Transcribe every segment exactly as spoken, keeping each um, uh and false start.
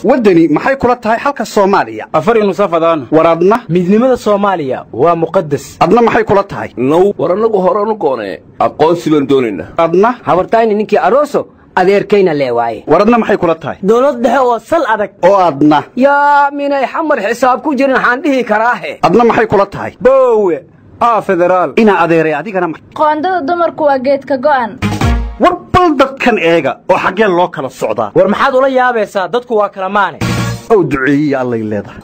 ودني maxay kula tahay halka Soomaaliya afar inu safadaan waradna midnimada Soomaaliya waa muqaddas adna maxay kula tahay no waranagu horanu goone aqoonsi baan doonayna adna habartayni ninkii arooso adeerkayna leewaay waradna maxay kula tahay dawlad dhexe oo sal adag oo adna yaa minay xamar xisaab ku jirin waxaan dhihi karaahe adna maxay kula tahay boowe ah federaal ina adeeray adigana qoondada dumarku waa geedka go'an war bal dadkan eega oo xagee loo kala socdaa war maxaad ula yaabaysaa dadku waa kala maane oo duceeyay Allah leedahay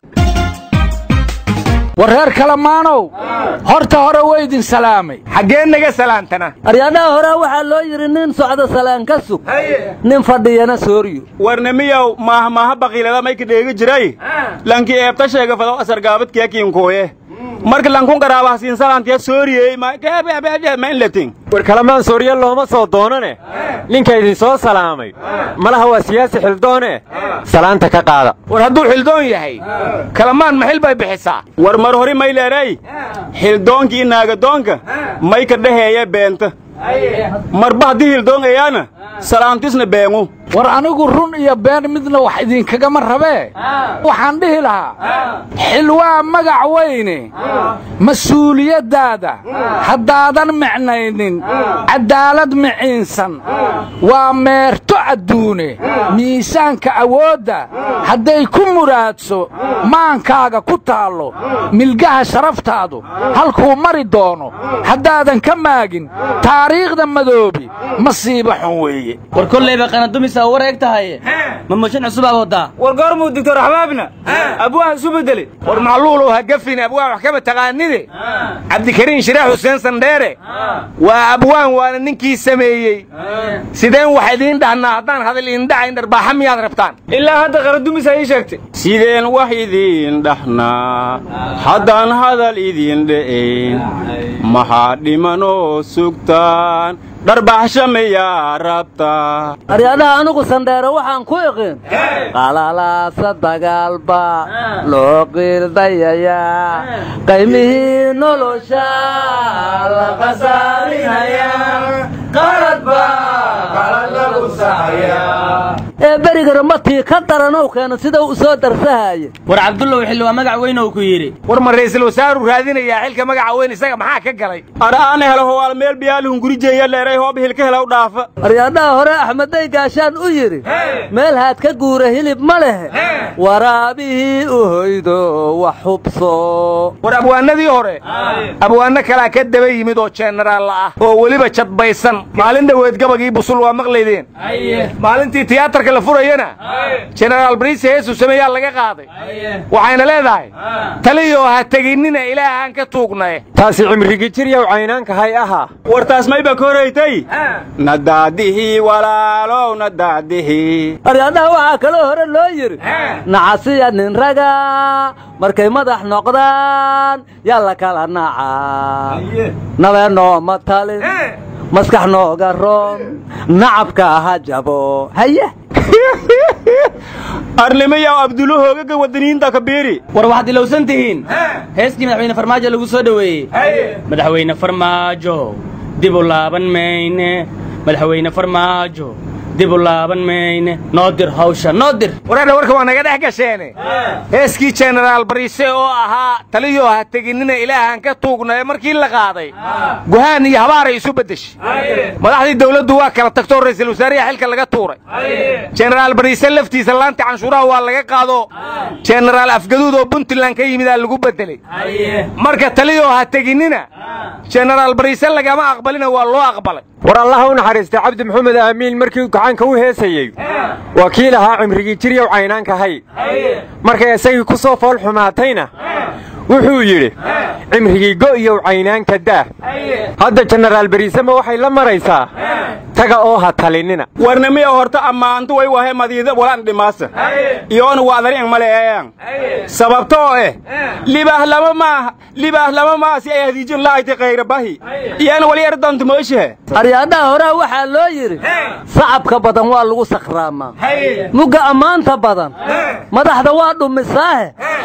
wareer kala maanow horta hore weydin salaamay xagee naga salaantana aryada hore waxa loo yiri nin socdo salaan ka sug nin fadhiyana sooriyo warnamiyow maaha maaha baqiilada may ka dheegi jiray lanki eebta sheega fado asar gaabad keekiin kooye marka lankun qaraabaha siin salaantiya sooriyay ma ka ma inlatin war kalamaan sooriyo looma soo doonane ninka idin soo salaamay malaha waa siyaasi xildoone salaanta ka qaada war hadduu xildoon yahay kalamaan ma xil bay bixisaa war mar hore may leeray xildoonkii naaga doonka may ka dhaheeya beenta marba haddii hildoon ayaana salaantisna beengu war anigu run iyo been midna wax idinkagama rabee waxaan dhihi lahaa xilwaa magac weyne mas-uuliyaddaada haddaadan micnaynin cadaalad miciinsan waa meerto adduune miisaanka awoodda hadday ku muraadso maankaaga ku taallo milgaha sharaftaadu halkuu mari doono haddaadan ka maagin taariikhda madoobi masiibo xun weeye war kollayba qanadumis wareegtahay ma mashin cusub awooda war goormuu doctor xabaabna abwaa isu bedeli war macluul oo hagafin abwaa wax kama taqaanide Cabdi Kariin Shirax Hussein Sandere waa abwaan waana ninkii sameeyay sideen wax idin dhahnaa hadaan hadal in dhacayn darbaaxa miyaad rabtaan ilaa hadda qaradumis ay sheegtay sideen wax idin dhahnaa hadaan hadal idin dhacayn maxaa dhimano sugtaan darbaaxa miyaa rabtaa aryada anigu Sandere waxaan ku iqin qalala sadagaalba loo qirdayaya qaymihi nolosha la qasaarinaya qaradba qalad lagu saaya ee bariga matii ka daranow keena sida uu soo darsahay war Cabdullaah xilli waa magac weyn oo ku yiri war ma ra'iisul wasaaru raadinaya xilka magac weyn isaga maxaa ka galay araan helo hawal meel biyaalun gurijeeya leeray hoob hilka helo dhaafa aryada hore Axmeday gaashaan u yiri meel haad ka guura hilib ma leh waraabihi u hoydo wax hubso war abwaanadii hore abwaana kala ka daba yimid oo general ah oo waliba jadbaysan maalin dhaweed gabagii busul waa maqleydeen maalintii tiyaatarka la furayana general Brice Heesu sameeyaa laga qaaday waxayna leedahay taliyo ha taginina ilaahan ka tuugnay taasi cimrigi jiriyow caynaanka hay aha war taas may ba koreeytay nadaadihi walaalow nadaadihi aryada waxa kale hore loo yiri nacasiya nin raga markay madax noqdaan yalla kala naca nabeeno matalin maskax nooga roon nacabka ha jabo haye arlimayaa Abdullah hoogaga wadaniinta kabiiri war waxaad ilowsan tihiin heeskii madaxweyne farmaajo lagu soo dhaweeyay madaxweyne farmaajo dib u laaban mayne madaxweyne farmaajo dib u laaban mayne noodir hawsha noodir warada warka waa naga dhex gasheene heeskii general Brice oo ahaa taliyo ha taginina ilaahan ka tuugnay markii la qaaday go'aan iyo habaar ay isu bedeshay madaxdii dawladdu waa kala tagtay ra'iisul wasaaraha xilka laga tuuray general Brice laftiisa laanta canshuuraha waa laga qaado general Afgaduud oo Puntland ka yimid lagu bedelay marka taliyo ha taginina general Brice lagama aqbalina waa loo aqbalay war Allah u naxariistay Cabdi Maxamed Amiin markii gacanka u heesayay wakiilaha cimrigi jiriyow caynaanka hay markay isagii ku soo fool xumaatayna wuxuu yiri cimrigi go iyo caynaanka daa hadda general Brice ma waxay la maraysaa taga oo ha talinina warnamiya horta amaantu way wahay madiida walaan dhimaasa iyoona waadariin maleeyaan sababtoo eh libah lama ma libah lama ma si ay hadiijin laaytay qayr bahi iyana wali ardantu mooshe aryada hore waxa loo yiri sacabka badan waa lagu sakhraama muga amaanta badan madaxda waa dhumisaa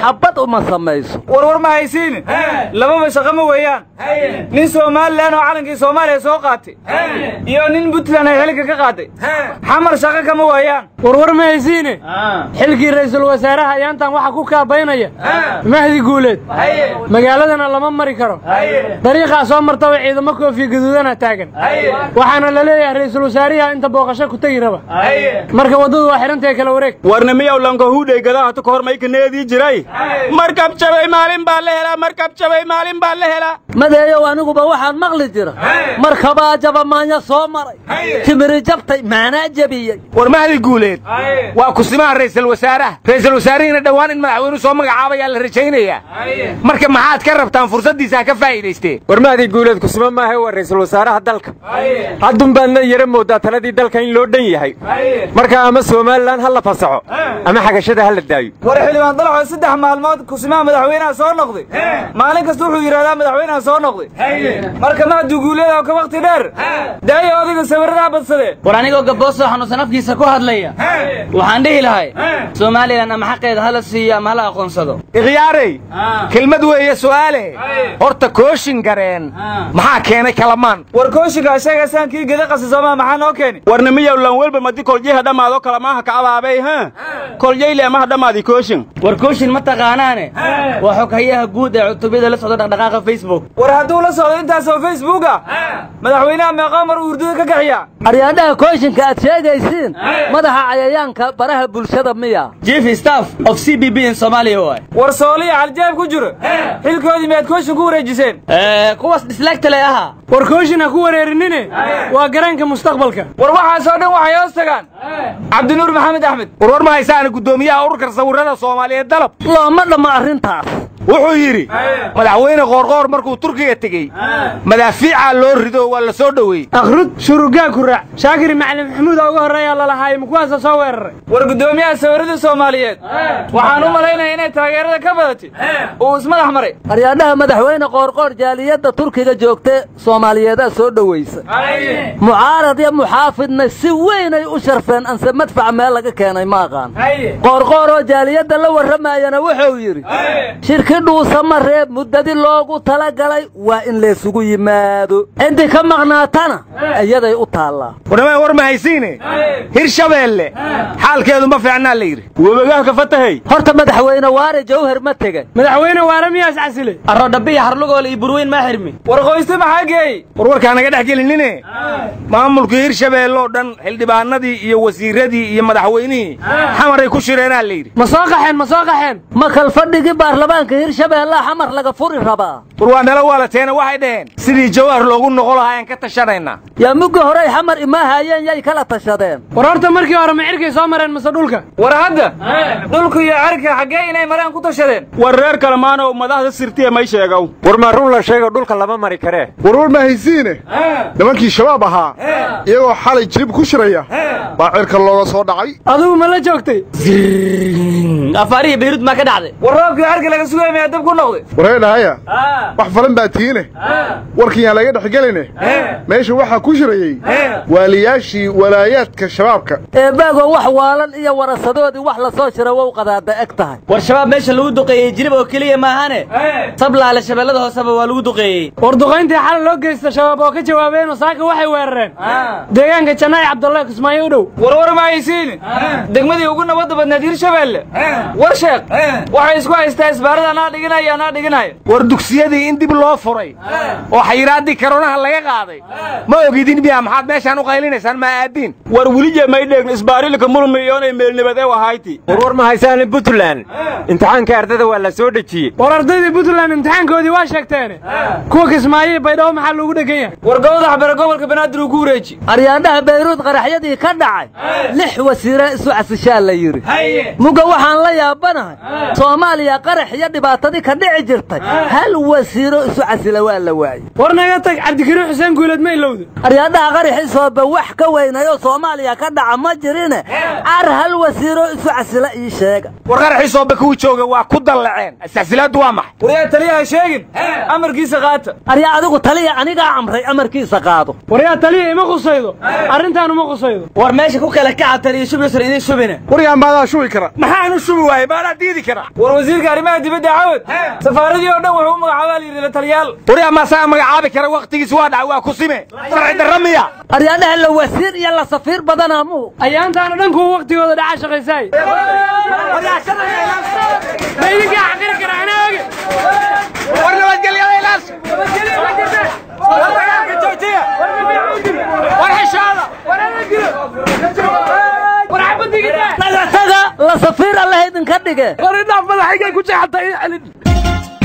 xabad uma samayso warwar ma haysiin lababa shaqo ma weeyaan nin Soomaaliland oo calankii Soomaaliya soo qaatay iyo nin Puntland ay xilka ka qaaday xamar shaqo kama weeyaan warwar ma haysiin xilkii ra'iisul wasaaraha ayaantan waxa ku kaabaynaya Mahdi Guuleed magaaladana lama mari karo dariiqa soo marta way ciidamo koofi gaduudana taagan waxaana la leeyahay ra'iisul wasaariha inta booqasho ku tagi raba marka wadadu waa xirantay kala wareeg warnamiyow lanka huudhay gadaha ta hor may kaneedii jiray markab jabay maalin baa la helaa markab jabay maalin baa la helaa madeeyow aniguba waxaan maqli jira markabaa jaba maanya soo maray timiri jabtay maana jabiyay war Mahdi Guuleed waa ku simaa ra'iisul wasaaraha ra'iisul wasaarihiina dhawaan in madaxweynuhu soo magacaabaya la rajaynaya marka maxaad ka rabtaan fursadiisa ka faa'iideystay war Mahdi Guuleed ku simaa maahay waa ra'iisul wasaaraha dalka haddun baadna yara moodaa taladii dalka in loo dhan yahay marka ama Soomaaliland hal la fasaxo ama xagashada hal la daayo war xilibaan dalxo saddex maalmood ku simaa madaxweynaha soo noqday maalin kasta wuxuu yiraahdaa madaxweynaha soo noqday marka Mahdi Guuleed oo ka waqti dheer daayo adiga sawirada badsade war anigoo gabooso xanuunsan afkiisa ku hadlaya waxaan dhihi lahay Soomaaliland ama xaqeeda hala siiyo ama hala aqoonsado ikhyaarey kelmad weeye su'aale horta kooshin gareen maxaa keenay kalamaan war kooshinka sheega saankii gada qasasama maxaa noo keenay warnamiyow lan walba madi koljeha dhamaado kalamaha ka abaabay ha koljeyle ma dhamaadi kooshin war kooshin ma taqaanaane waa xoghayaha guud ee cutubada la socda dhaqdhaqaaqa Facebook war hadduu la socdo intaas oo Facebook ah madaxweynaha meeqa mar urduda ka gaxiya aryaadaha kooshinka aad sheegaysiin madaxa cayayaanka baraha bulshada miya chief staff of C B B in Somalia way war Soomaaliya aljaab ku jiro xilkoodii meed kooshin ku wareejiseen ee kuwaas dislike leh aha war kooshin ku wareerinine waa garanka mustaqbalka war waxa soo dhan waxay hoos tagaan Cabdinuur Maxamed Axmed war ma haysaan gudoomiyaha ururka sawirada Soomaaliyeed dalab looma dhama arrintaas wuxuu yiri madaxweyne qoorqoor markuu Turkiga tagay madaafiica loo rido waa la soo dhaweey akhrud shurugaa ku raac shaakir macallin maxamuud ugu horeeya la lahaay mukuwaas soo weeraray war gudoomiyaha sawirada Soomaaliyeed waxaan u maleynayaa inay taageerada ka badatay oo ismadax maray aryaadaha madaxweyne qoorqoor jaaliyada Turkiga joogtay Soomaaliyeed soo dhaweysa mucaarad iyo muxaafidna si weyn ay u sharfeen anse madfac meel laga keenay ma aqaan qoorqoor oo jaaliyada la waramayana wuxuu yiri shirka dhuusa mareeb muddadii loogu tala galay waa in la isugu yimaado intii ka maqnaatana ayaday u taala warma war ma haysiine Hirshabeelle xaalkeedu ma fiicnaa la yiri wabagaa ka fatahay horta madaxweyne waare jawhar ma tagay madaxweyne waare miyaas casile arro dhabiya harlugool iyo burweyn ma xirmi war qoysta maxaa geey war warka naga dhaxgelinine maamulka Hirshabeelle oo dhan xildhibaanadii iyo wasiiradii iyo madaxweynihii xamar ay ku shireenaa la yiri ma soo qaxeen ma soo qaxeen ma kal fadhigi baarlamaanka Hirshabeelle xamar laga furi rabaa war waa nala walateena waxay dhaheen sidii jawhar loogu noqon lahaa aan ka tashanayna yaa muga hore xamar ima haayeen yay kala tashadeen war horta markii hore ma cirkay soo mareen mase dhulka war hadda dhulku iyo cirka xagee inay mareen ku tashadeen war reer kalamaano madaxda sirtiye may sheegaw war ma run la sheego dhulka lama mari kare warwar ma haysiine nimankii shabaab ahaa iyagoo xalay jilib ku shiraya baa cirka looga soo dhacay adigu ma la joogtay afaarihi Beirut ma ka dhacday war roobkii cirka laga sugay ma dab ku noqday wareedahaya wax falan baa tiine warkii aan laga dhaxgeline meesha waxa ku shirayay waaliyaashii walaayaadka shabaabka ee baago wax waalan iyo warasadoodii wax la soo shiro way qadaada eg tahay war shabaab meesha lagu duqeeyay jilib oo kaliya ma ahane sablaale shabeellada hoosaba waa lagu duqeeyay war duqeyntii xal loo geystay shabaab oo ka jawaabeen oo saaka waxay weerareen deegaanka Janaay Cabdullaahi Kismaayo u dhow war war ma haysiin degmadii ugu nabadda badneed Hirshabeelle war sheeg waxay isku haystaa isbaarada ana dhiganaya ana dhiganaya war dugsiyadii in dib loo furay oo xayiraadii karonaha laga qaaday ma ogidin biya maxaad meeshan u qaylinaysan ma aadin war waliye may dheegn isbaarilka mulmiyoon ay meel nabad ee wahayti war war ma haysaan Puntland imtixaanka ardada waa la soo dhajiyay war ardayda Puntland imtixaankoodii waa sheegteen kuwa Kismaayo baydhabo maxaa lagu dhagan yahay war gowdax bara gobolka Banaadir uu ku wareeji aryaadaha Beirut qaraxyadii ka dhacay lix wasiiro isu casishaa la yiri muga waxaan la yaabanahay Soomaaliya qarax iyo dhibaatadii ka dhici jirtay hal wasiiro isu casila waa la waayey war naga tag cabdikariin xuseen guuleed ma ilowda aryaadaha qaraxiisooba wax ka weynayo soomaaliya ka dhaca ma jirine ar hal wasiiro isu casila ii sheega war qaraxiisooba kuwii jooga waa ku dallaceen istacsilaadu waa maxay waryaa taliyaha sheegin amarkiisa qaata aryaa adigu taliya anigaa amray amarkiisa qaado waryaa taliya ima qusaydo arrintaan uma qusaydo war meesha ku kala kaca taliya shubisar idin shubine waryaa maadaa shubi kara maxaan u shubi waayey maanaa diidi kara war wasiirka arrimaha dibadda cawad safaaradii oo dhan wuxuu u magacaabaa layidhi la taliyaal waryaa maasaa magacaabi kara waqtigiis waa dhacay waa ku sime sharci darra miya aryaadhaha la wasiir iyo la safiir badanaa muu ayaantaana dhanku waqtigooda dhaca shaqaysaay ma idinkaa xaqiri kara anaa oge war nabadgelyada ilaas war xishaada nagataga la safiir allaha idinka dhige war idhaaf madaxaygay ku jeexatay celin